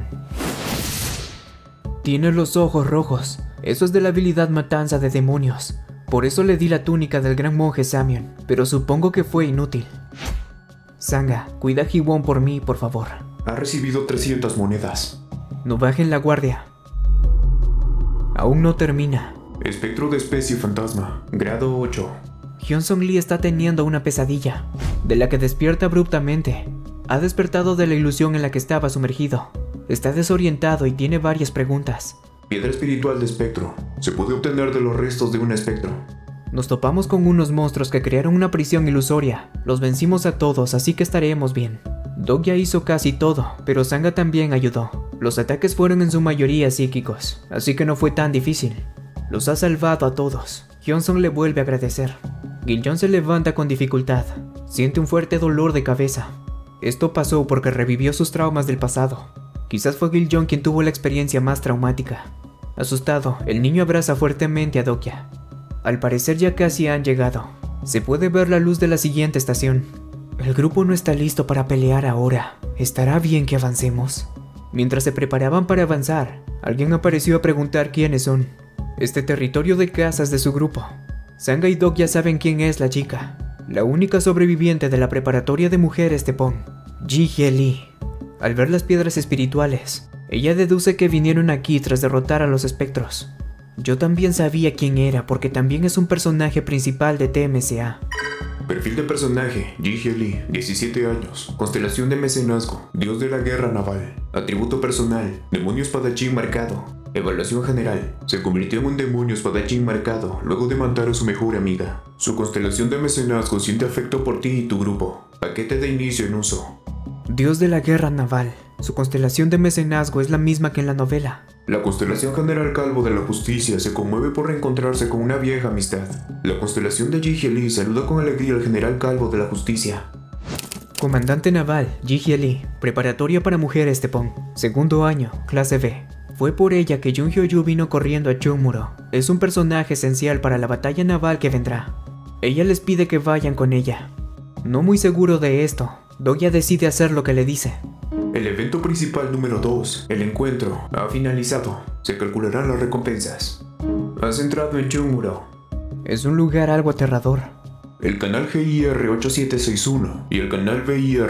Speaker 1: Tiene los ojos rojos. Eso es de la habilidad matanza de demonios. Por eso le di la túnica del Gran Monje Samion, pero supongo que fue inútil. Sanga, cuida a Hiwon por mí, por favor.
Speaker 3: Ha recibido 300 monedas.
Speaker 1: No bajen la guardia. Aún no termina.
Speaker 3: Espectro de especie fantasma, grado 8.
Speaker 1: Hyun-Sung Lee está teniendo una pesadilla, de la que despierta abruptamente. Ha despertado de la ilusión en la que estaba sumergido. Está desorientado y tiene varias preguntas.
Speaker 3: Piedra espiritual de espectro. Se puede obtener de los restos de un espectro.
Speaker 1: Nos topamos con unos monstruos que crearon una prisión ilusoria. Los vencimos a todos, así que estaremos bien. Dogya hizo casi todo, pero Sanga también ayudó. Los ataques fueron en su mayoría psíquicos, así que no fue tan difícil. Los ha salvado a todos. Hyun-Sung le vuelve a agradecer. Gil-Jong se levanta con dificultad. Siente un fuerte dolor de cabeza. Esto pasó porque revivió sus traumas del pasado. Quizás fue Gil-Jong quien tuvo la experiencia más traumática. Asustado, el niño abraza fuertemente a Dogya. Al parecer ya casi han llegado. Se puede ver la luz de la siguiente estación. El grupo no está listo para pelear ahora. ¿Estará bien que avancemos? Mientras se preparaban para avanzar, alguien apareció a preguntar quiénes son. Este territorio de casas de su grupo. Sanga y Dogya saben quién es la chica, la única sobreviviente de la preparatoria de mujeres Tepon, Ji-hye Lee. Al ver las piedras espirituales, ella deduce que vinieron aquí tras derrotar a los espectros. Yo también sabía quién era porque también es un personaje principal de TMCA.
Speaker 3: Perfil de personaje, Ji-hye Lee, 17 años, constelación de mecenazgo, dios de la guerra naval, atributo personal, demonio espadachín marcado, evaluación general, se convirtió en un demonio espadachín marcado luego de matar a su mejor amiga. Su constelación de mecenazgo siente afecto por ti y tu grupo, paquete de inicio en uso.
Speaker 1: Dios de la guerra naval, su constelación de mecenazgo es la misma que en la novela.
Speaker 3: La constelación General Calvo de la Justicia se conmueve por reencontrarse con una vieja amistad. La constelación de Ji-hye Lee saluda con alegría al General Calvo de la Justicia.
Speaker 1: Comandante naval, Ji-hye Lee, preparatoria para mujeres Tepon, segundo año, clase B. Fue por ella que Jung Hyo-yu vino corriendo a Chungmuro. Es un personaje esencial para la batalla naval que vendrá. Ella les pide que vayan con ella. No muy seguro de esto, Dogya decide hacer lo que le dice.
Speaker 3: El evento principal número 2, el encuentro, ha finalizado. Se calcularán las recompensas. Has entrado en Chungmuro.
Speaker 1: Es un lugar algo aterrador.
Speaker 3: El canal GIR 8761 y el canal VIR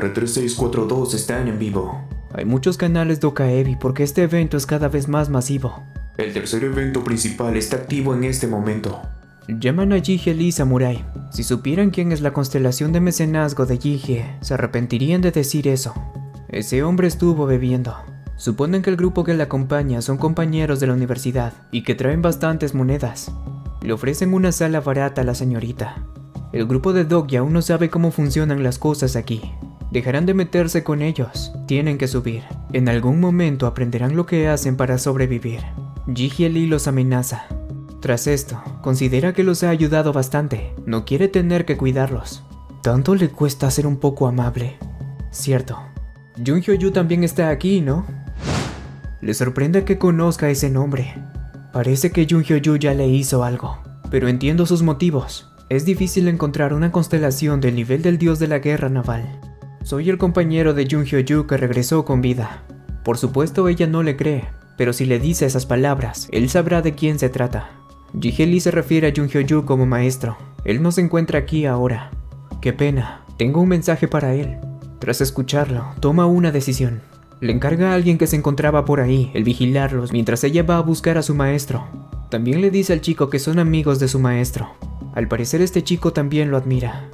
Speaker 3: 3642 están en vivo.
Speaker 1: Hay muchos canales de Okaebi porque este evento es cada vez más masivo.
Speaker 3: El tercer evento principal está activo en este momento.
Speaker 1: Llaman a Ji-hye Lee Samurai. Si supieran quién es la constelación de mecenazgo de Ji-hye, se arrepentirían de decir eso. Ese hombre estuvo bebiendo. Suponen que el grupo que le acompaña son compañeros de la universidad y que traen bastantes monedas. Le ofrecen una sala barata a la señorita. El grupo de Dogya aún no sabe cómo funcionan las cosas aquí. Dejarán de meterse con ellos. Tienen que subir. En algún momento aprenderán lo que hacen para sobrevivir. Ji-hye Lee los amenaza. Tras esto, considera que los ha ayudado bastante. No quiere tener que cuidarlos. Tanto le cuesta ser un poco amable. Cierto. Jung Hyo-yu también está aquí, ¿no? Le sorprende que conozca ese nombre. Parece que Jung Hyo-yu ya le hizo algo, pero entiendo sus motivos. Es difícil encontrar una constelación del nivel del dios de la guerra naval. Soy el compañero de Jung Hyo-yu que regresó con vida. Por supuesto ella no le cree, pero si le dice esas palabras, él sabrá de quién se trata. Ji-hye Lee se refiere a Jung Hyo-yu como maestro. Él no se encuentra aquí ahora. Qué pena, tengo un mensaje para él. Tras escucharlo, toma una decisión. Le encarga a alguien que se encontraba por ahí el vigilarlos mientras ella va a buscar a su maestro. También le dice al chico que son amigos de su maestro. Al parecer este chico también lo admira.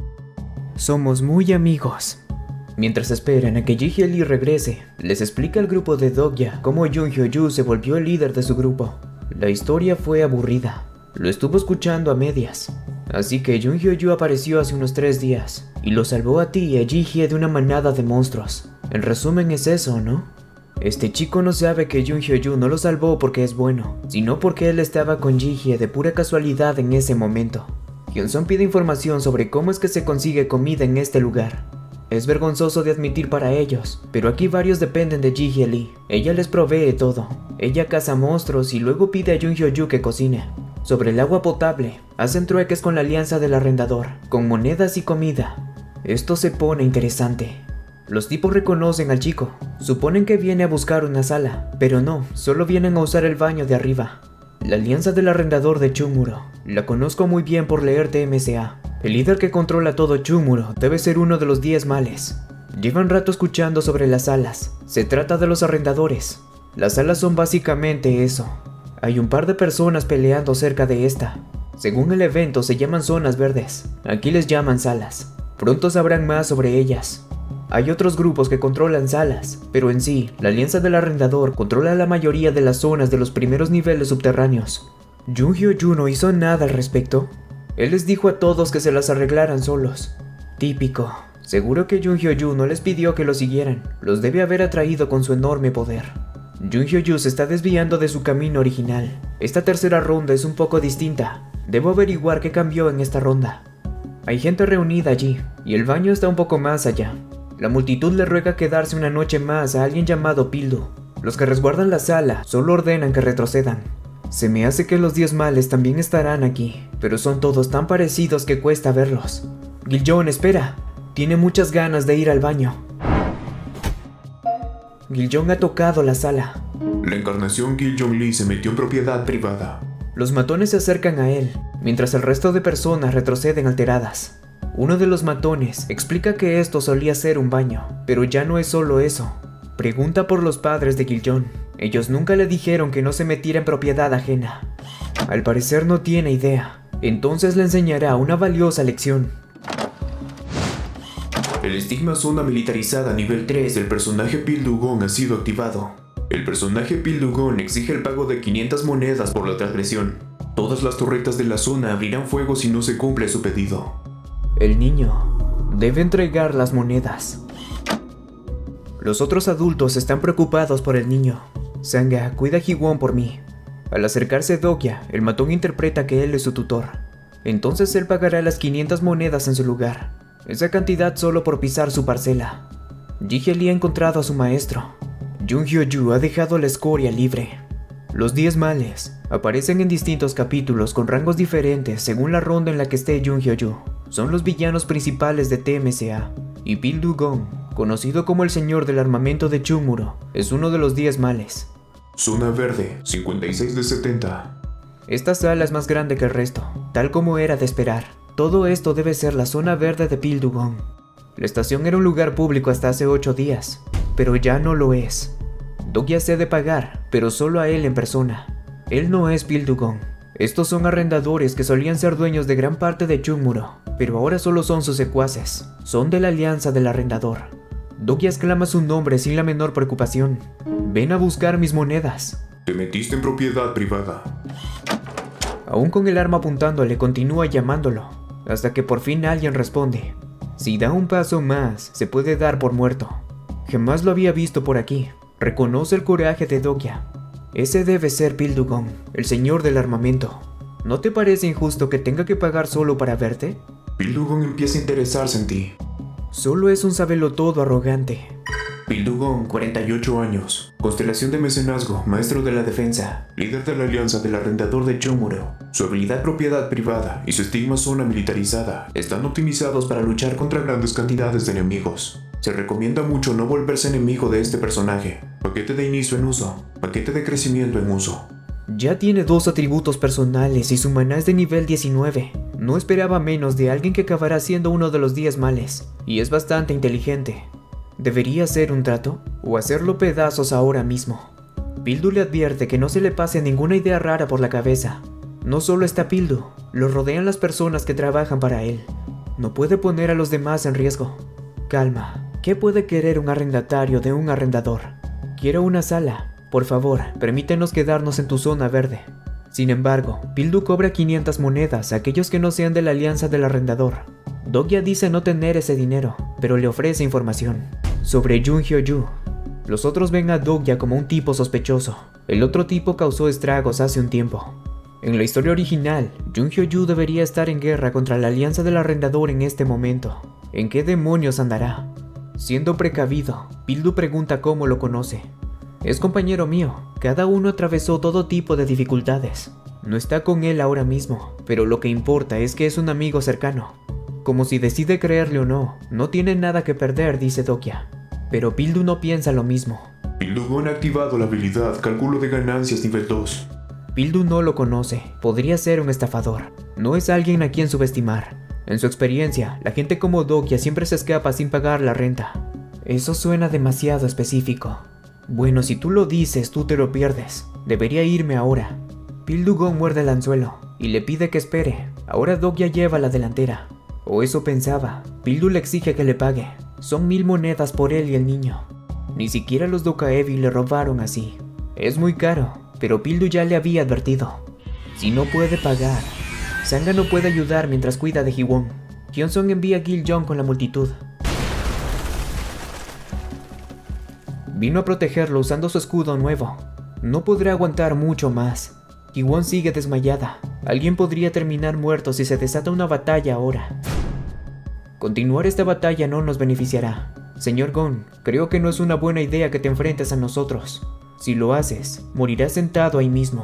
Speaker 1: Somos muy amigos. Mientras esperan a que Ji-hye Lee regrese, les explica al grupo de Dogya cómo Jung Hyo-yu se volvió el líder de su grupo. La historia fue aburrida. Lo estuvo escuchando a medias. Así que Jung Hyo-yu apareció hace unos 3 días y lo salvó a ti y a Ji-hye de una manada de monstruos. En resumen es eso, ¿no? Este chico no sabe que Jung Hyo-yu no lo salvó porque es bueno, sino porque él estaba con Ji-hye de pura casualidad en ese momento. Hyun-sung pide información sobre cómo es que se consigue comida en este lugar. Es vergonzoso de admitir para ellos, pero aquí varios dependen de Ji-hye Lee. Ella les provee todo. Ella caza monstruos y luego pide a Jung Hyo-yu que cocine. Sobre el agua potable, hacen trueques con la alianza del arrendador, con monedas y comida. Esto se pone interesante. Los tipos reconocen al chico, suponen que viene a buscar una sala, pero no, solo vienen a usar el baño de arriba. La alianza del arrendador de Chungmuro, la conozco muy bien por leer TMCA. El líder que controla todo Chumuro debe ser uno de los 10 males. Llevan rato escuchando sobre las salas. Se trata de los arrendadores. Las salas son básicamente eso. Hay un par de personas peleando cerca de esta. Según el evento se llaman zonas verdes. Aquí les llaman salas. Pronto sabrán más sobre ellas. Hay otros grupos que controlan salas, pero en sí, la Alianza del Arrendador controla la mayoría de las zonas de los primeros niveles subterráneos. Jung Hyo-Ju no hizo nada al respecto. Él les dijo a todos que se las arreglaran solos. Típico. Seguro que Jung Hyo-Ju no les pidió que lo siguieran. Los debe haber atraído con su enorme poder. Jung Hyo-Ju se está desviando de su camino original. Esta tercera ronda es un poco distinta. Debo averiguar qué cambió en esta ronda. Hay gente reunida allí, y el baño está un poco más allá. La multitud le ruega quedarse una noche más a alguien llamado Pildu. Los que resguardan la sala solo ordenan que retrocedan. Se me hace que los 10 males también estarán aquí, pero son todos tan parecidos que cuesta verlos. Giljon, espera. Tiene muchas ganas de ir al baño. Giljon ha tocado la sala.
Speaker 3: La encarnación Giljon Lee se metió en propiedad privada.
Speaker 1: Los matones se acercan a él, mientras el resto de personas retroceden alteradas. Uno de los matones explica que esto solía ser un baño, pero ya no es solo eso. Pregunta por los padres de Giljon. Ellos nunca le dijeron que no se metiera en propiedad ajena. Al parecer no tiene idea. Entonces le enseñará una valiosa lección.
Speaker 3: El estigma zona militarizada nivel 3 del personaje Pildu Gon ha sido activado. El personaje Pildu Gon exige el pago de 500 monedas por la transgresión. Todas las torretas de la zona abrirán fuego si no se cumple su pedido.
Speaker 1: El niño debe entregar las monedas. Los otros adultos están preocupados por el niño. Sanga, cuida a Ji-won por mí. Al acercarse Dokya, el matón interpreta que él es su tutor. Entonces él pagará las 500 monedas en su lugar. Esa cantidad solo por pisar su parcela. Ji-hye Lee ha encontrado a su maestro. Jung Hyo-Ju ha dejado la escoria libre. Los 10 males aparecen en distintos capítulos con rangos diferentes según la ronda en la que esté Jung Hyo-Ju. Son los villanos principales de TMCA. Y Pildu Gon, conocido como el señor del armamento de Chumuro, es uno de los 10 males.
Speaker 3: Zona verde, 56 de 70.
Speaker 1: Esta sala es más grande que el resto, tal como era de esperar. Todo esto debe ser la zona verde de Pildu Gon. La estación era un lugar público hasta hace 8 días, pero ya no lo es. Dokya se ha de pagar, pero solo a él en persona. Él no es Pildu Gon. Estos son arrendadores que solían ser dueños de gran parte de Chumuro, pero ahora solo son sus secuaces. Son de la Alianza del Arrendador. Dokya exclama su nombre sin la menor preocupación. Ven a buscar mis monedas.
Speaker 3: Te metiste en propiedad privada.
Speaker 1: Aún con el arma apuntándole, continúa llamándolo, hasta que por fin alguien responde. Si da un paso más, se puede dar por muerto. Jamás lo había visto por aquí. Reconoce el coraje de Dokya. Ese debe ser Pildu Gon, el señor del armamento. ¿No te parece injusto que tenga que pagar solo para verte?
Speaker 3: Pildu Gon empieza a interesarse en ti.
Speaker 1: Solo es un sabelotodo arrogante.
Speaker 3: Pildu Gon, 48 años. Constelación de mecenazgo, maestro de la defensa. Líder de la Alianza del Arrendador de Chumuro. Su habilidad propiedad privada y su estigma zona militarizada están optimizados para luchar contra grandes cantidades de enemigos. Se recomienda mucho no volverse enemigo de este personaje. Paquete de inicio en uso. Paquete de crecimiento en uso.
Speaker 1: Ya tiene 2 atributos personales y su maná es de nivel 19. No esperaba menos de alguien que acabará siendo uno de los 10 males. Y es bastante inteligente. ¿Debería hacer un trato? ¿O hacerlo pedazos ahora mismo? Pildu le advierte que no se le pase ninguna idea rara por la cabeza. No solo está Pildu, lo rodean las personas que trabajan para él. No puede poner a los demás en riesgo. Calma. ¿Qué puede querer un arrendatario de un arrendador? Quiero una sala. Por favor, permítenos quedarnos en tu zona verde. Sin embargo, Pildu cobra 500 monedas a aquellos que no sean de la Alianza del Arrendador. Dokya dice no tener ese dinero, pero le ofrece información sobre Jung Hyo-Ju. Los otros ven a Dokya como un tipo sospechoso. El otro tipo causó estragos hace un tiempo. En la historia original, Jung Hyo-Ju debería estar en guerra contra la Alianza del Arrendador en este momento. ¿En qué demonios andará? Siendo precavido, Pildu pregunta cómo lo conoce. Es compañero mío, cada uno atravesó todo tipo de dificultades. No está con él ahora mismo, pero lo que importa es que es un amigo cercano. Como si decide creerle o no, no tiene nada que perder, dice Dokya. Pero Pildu no piensa lo mismo.
Speaker 3: Pildu Gon ha activado la habilidad Cálculo de Ganancias nivel 2.
Speaker 1: Pildu no lo conoce, podría ser un estafador. No es alguien a quien subestimar. En su experiencia, la gente como Dokia siempre se escapa sin pagar la renta. Eso suena demasiado específico. Bueno, si tú lo dices, tú te lo pierdes. Debería irme ahora. Pil Dugong muerde el anzuelo y le pide que espere. Ahora Dokia lleva la delantera. O eso pensaba. Pildu le exige que le pague. Son 1000 monedas por él y el niño. Ni siquiera los Dokaebi le robaron así. Es muy caro, pero Pildu ya le había advertido. Si no puede pagar, Sanga no puede ayudar mientras cuida de Hiwon. Hyunsong envía a Gil Jong con la multitud. Vino a protegerlo usando su escudo nuevo. No podrá aguantar mucho más. Hiwon sigue desmayada. Alguien podría terminar muerto si se desata una batalla ahora. Continuar esta batalla no nos beneficiará. Señor Gon, creo que no es una buena idea que te enfrentes a nosotros. Si lo haces, morirás sentado ahí mismo.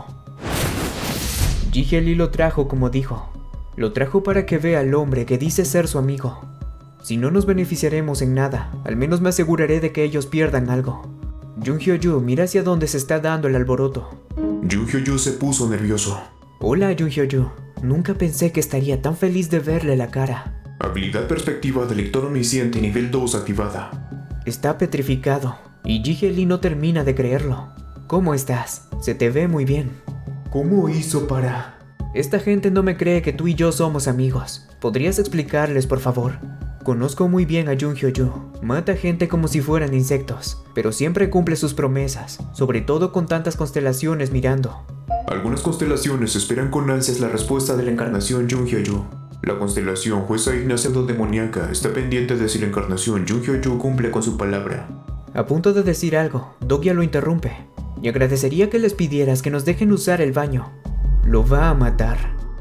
Speaker 1: Ji Hye-lee lo trajo como dijo. Lo trajo para que vea al hombre que dice ser su amigo. Si no nos beneficiaremos en nada, al menos me aseguraré de que ellos pierdan algo. Jung Hyo-yu mira hacia donde se está dando el alboroto.
Speaker 3: Jung Hyo-yu se puso nervioso.
Speaker 1: Hola, Jung Hyo-yu. Nunca pensé que estaría tan feliz de verle la cara.
Speaker 3: Habilidad perspectiva de lector omnisciente nivel 2 activada.
Speaker 1: Está petrificado, y Ji Hye-lee no termina de creerlo. ¿Cómo estás? Se te ve muy bien.
Speaker 3: ¿Cómo hizo para...?
Speaker 1: Esta gente no me cree que tú y yo somos amigos. ¿Podrías explicarles, por favor? Conozco muy bien a Jung Hyo-yu. Mata gente como si fueran insectos, pero siempre cumple sus promesas, sobre todo con tantas constelaciones mirando.
Speaker 3: Algunas constelaciones esperan con ansias la respuesta de la encarnación Jung Hyo-yu. La constelación Jueza Ignacia Demoníaca está pendiente de si la encarnación Jung Hyo-yu cumple con su palabra.
Speaker 1: A punto de decir algo, Dokia lo interrumpe. Y agradecería que les pidieras que nos dejen usar el baño. Lo va a matar.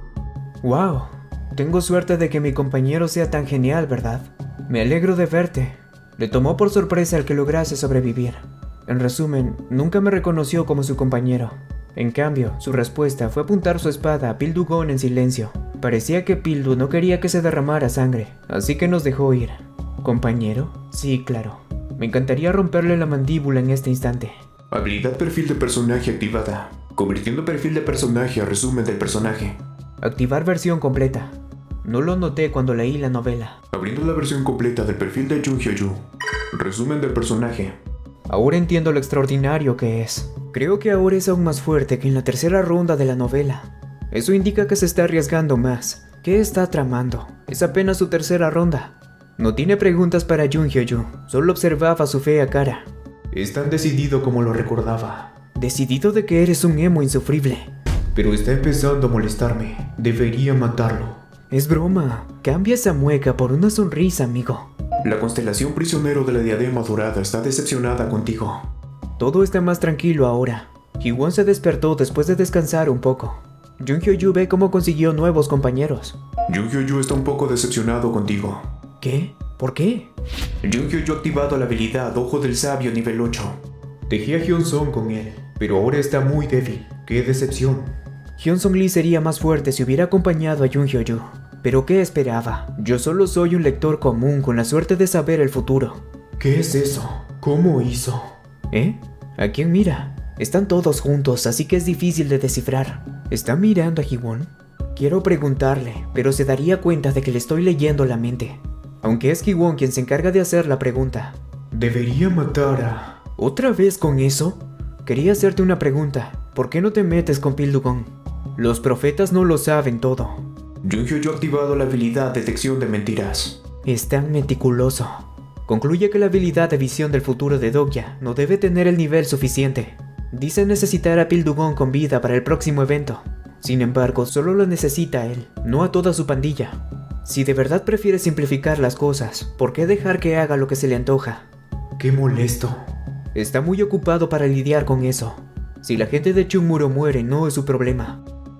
Speaker 1: ¡Wow! Tengo suerte de que mi compañero sea tan genial, ¿verdad? Me alegro de verte. Le tomó por sorpresa el que lograse sobrevivir. En resumen, nunca me reconoció como su compañero. En cambio, su respuesta fue apuntar su espada a Pil Dugong en silencio. Parecía que Pildu no quería que se derramara sangre, así que nos dejó ir. ¿Compañero? Sí, claro. Me encantaría romperle la mandíbula en este instante.
Speaker 3: Habilidad perfil de personaje activada. Convirtiendo perfil de personaje a resumen del personaje.
Speaker 1: Activar versión completa. No lo noté cuando leí la novela.
Speaker 3: Abriendo la versión completa del perfil de Jung Hyo-yu. Resumen del personaje.
Speaker 1: Ahora entiendo lo extraordinario que es. Creo que ahora es aún más fuerte que en la tercera ronda de la novela. Eso indica que se está arriesgando más. ¿Qué está tramando? Es apenas su tercera ronda. No tiene preguntas para Jung Hyo-yu, solo observaba su fea cara.
Speaker 3: Es tan decidido como lo recordaba.
Speaker 1: Decidido de que eres un emo insufrible.
Speaker 3: Pero está empezando a molestarme. Debería matarlo.
Speaker 1: Es broma. Cambia esa mueca por una sonrisa, amigo.
Speaker 3: La constelación prisionero de la diadema dorada está decepcionada contigo.
Speaker 1: Todo está más tranquilo ahora. Hiwon se despertó después de descansar un poco. Jung Hyo-yu ve cómo consiguió nuevos compañeros.
Speaker 3: Jung Hyo-yu está un poco decepcionado contigo.
Speaker 1: ¿Qué? ¿Por qué?
Speaker 3: Jung Hyo-yu ha activado la habilidad Ojo del Sabio nivel 8. Dejé a Hyun-song con él, pero ahora está muy débil. ¡Qué decepción!
Speaker 1: Hyun-song Lee sería más fuerte si hubiera acompañado a Jung Hyo-yu. ¿Pero qué esperaba? Yo solo soy un lector común con la suerte de saber el futuro.
Speaker 3: ¿Qué es eso? ¿Cómo hizo?
Speaker 1: ¿Eh? ¿A quién mira? Están todos juntos, así que es difícil de descifrar. ¿Está mirando a Hiwon? Quiero preguntarle, pero se daría cuenta de que le estoy leyendo la mente. Aunque es Hiwon quien se encarga de hacer la pregunta.
Speaker 3: Debería matar a...
Speaker 1: ¿Otra vez con eso? Quería hacerte una pregunta. ¿Por qué no te metes con Pil Dugong? Los profetas no lo saben todo.
Speaker 3: Jung Hyo-yu ha activado la habilidad Detección de Mentiras.
Speaker 1: Es tan meticuloso. Concluye que la habilidad de visión del futuro de Dokia no debe tener el nivel suficiente. Dice necesitar a Pil Dugong con vida para el próximo evento. Sin embargo, solo lo necesita a él, no a toda su pandilla. Si de verdad prefiere simplificar las cosas, ¿por qué dejar que haga lo que se le antoja?
Speaker 3: ¡Qué molesto!
Speaker 1: Está muy ocupado para lidiar con eso. Si la gente de Chungmuro muere, no es su problema.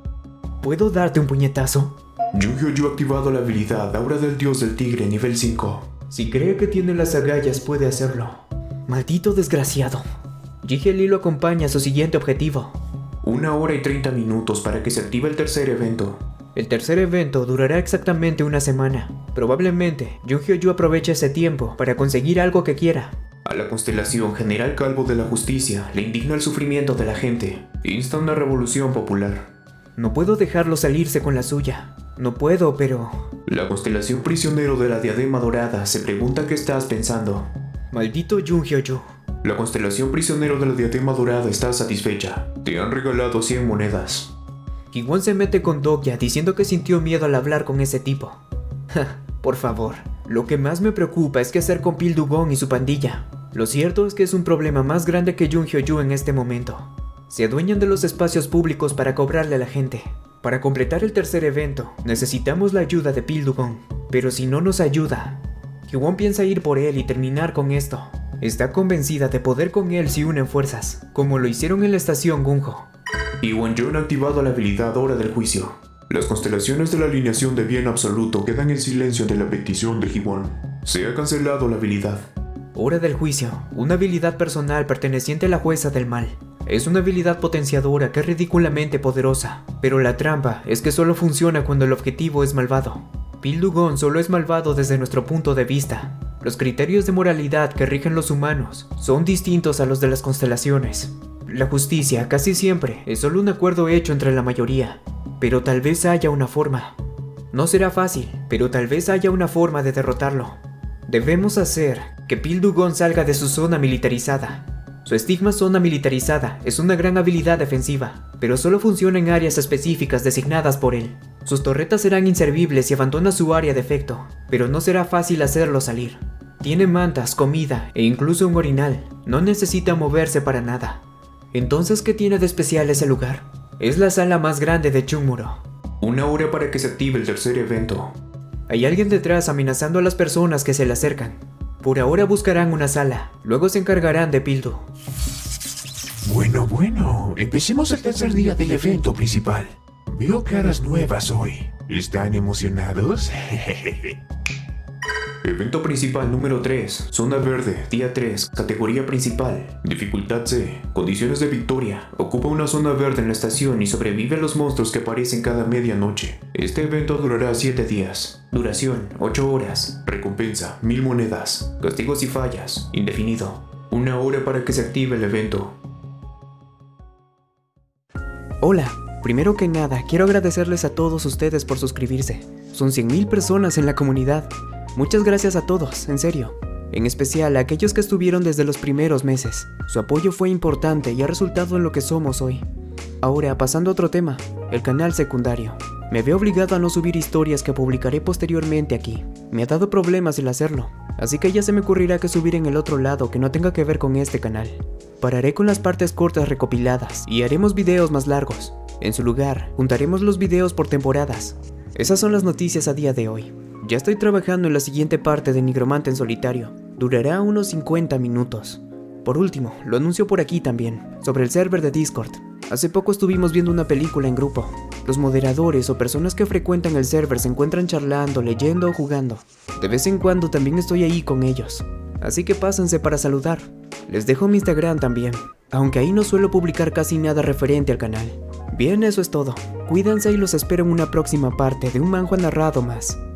Speaker 1: ¿Puedo darte un puñetazo?
Speaker 3: Jung Hyo-yu ha activado la habilidad Aura del Dios del Tigre nivel 5.
Speaker 1: Si cree que tiene las agallas, puede hacerlo. Maldito desgraciado. Ji Hye-lee lo acompaña a su siguiente objetivo.
Speaker 3: 1 hora y 30 minutos para que se active el tercer evento.
Speaker 1: El tercer evento durará exactamente una semana. Probablemente, Jung Hyo-yu aproveche ese tiempo para conseguir algo que quiera.
Speaker 3: A la constelación General Calvo de la Justicia le indigna el sufrimiento de la gente. Insta una revolución popular.
Speaker 1: No puedo dejarlo salirse con la suya. No puedo, pero...
Speaker 3: La constelación prisionero de la diadema dorada se pregunta qué estás pensando.
Speaker 1: Maldito Jung Hyo-ju.
Speaker 3: La constelación prisionero de la diadema dorada está satisfecha. Te han regalado 100 monedas.
Speaker 1: Ki-won se mete con Dokya diciendo que sintió miedo al hablar con ese tipo. Por favor. Lo que más me preocupa es qué hacer con Pil Dugong y su pandilla. Lo cierto es que es un problema más grande que Jung Hyo-ju en este momento. Se adueñan de los espacios públicos para cobrarle a la gente. Para completar el tercer evento, necesitamos la ayuda de Pil Dugong. Pero si no nos ayuda, Ki-won piensa ir por él y terminar con esto. Está convencida de poder con él si unen fuerzas, como lo hicieron en la estación Gunjo.
Speaker 3: Y Won-jun ha activado la habilidad Hora del Juicio. Las constelaciones de la alineación de bien absoluto quedan en silencio ante la petición de Ji-won. Se ha cancelado la habilidad.
Speaker 1: Hora del Juicio, una habilidad personal perteneciente a la jueza del mal. Es una habilidad potenciadora que es ridículamente poderosa, pero la trampa es que solo funciona cuando el objetivo es malvado. Pil Dugong solo es malvado desde nuestro punto de vista. Los criterios de moralidad que rigen los humanos son distintos a los de las constelaciones. La justicia casi siempre es solo un acuerdo hecho entre la mayoría, pero tal vez haya una forma. No será fácil, pero tal vez haya una forma de derrotarlo. Debemos hacer que Pil Dugong salga de su zona militarizada. Su estigma zona militarizada es una gran habilidad defensiva, pero solo funciona en áreas específicas designadas por él. Sus torretas serán inservibles si abandona su área de efecto, pero no será fácil hacerlo salir. Tiene mantas, comida e incluso un orinal. No necesita moverse para nada. Entonces, ¿qué tiene de especial ese lugar? Es la sala más grande de Chungmuro.
Speaker 3: 1 hora para que se active el tercer evento.
Speaker 1: Hay alguien detrás amenazando a las personas que se le acercan. Por ahora buscarán una sala, luego se encargarán de Pildu.
Speaker 2: Bueno, empecemos el tercer día del evento principal. Veo caras nuevas hoy. ¿Están emocionados?
Speaker 3: Evento principal número 3, zona verde, día 3, categoría principal, dificultad C, condiciones de victoria, ocupa una zona verde en la estación y sobrevive a los monstruos que aparecen cada medianoche. Este evento durará 7 días, duración 8 horas, recompensa 1000 monedas, castigos y fallas, indefinido, 1 hora para que se active el evento.
Speaker 1: Hola, primero que nada quiero agradecerles a todos ustedes por suscribirse. Son 100,000 personas en la comunidad. Muchas gracias a todos, en serio. En especial a aquellos que estuvieron desde los primeros meses. Su apoyo fue importante y ha resultado en lo que somos hoy. Ahora, pasando a otro tema, el canal secundario. Me veo obligado a no subir historias que publicaré posteriormente aquí. Me ha dado problemas el hacerlo, así que ya se me ocurrirá que subir en el otro lado que no tenga que ver con este canal. Pararé con las partes cortas recopiladas y haremos videos más largos. En su lugar, juntaremos los videos por temporadas. Esas son las noticias a día de hoy. Ya estoy trabajando en la siguiente parte de Nigromante en solitario. Durará unos 50 minutos. Por último, lo anuncio por aquí también, sobre el server de Discord. Hace poco estuvimos viendo una película en grupo. Los moderadores o personas que frecuentan el server se encuentran charlando, leyendo o jugando. De vez en cuando también estoy ahí con ellos. Así que pásense para saludar. Les dejo mi Instagram también, aunque ahí no suelo publicar casi nada referente al canal. Bien, eso es todo. Cuídense y los espero en una próxima parte de un manhwa narrado más.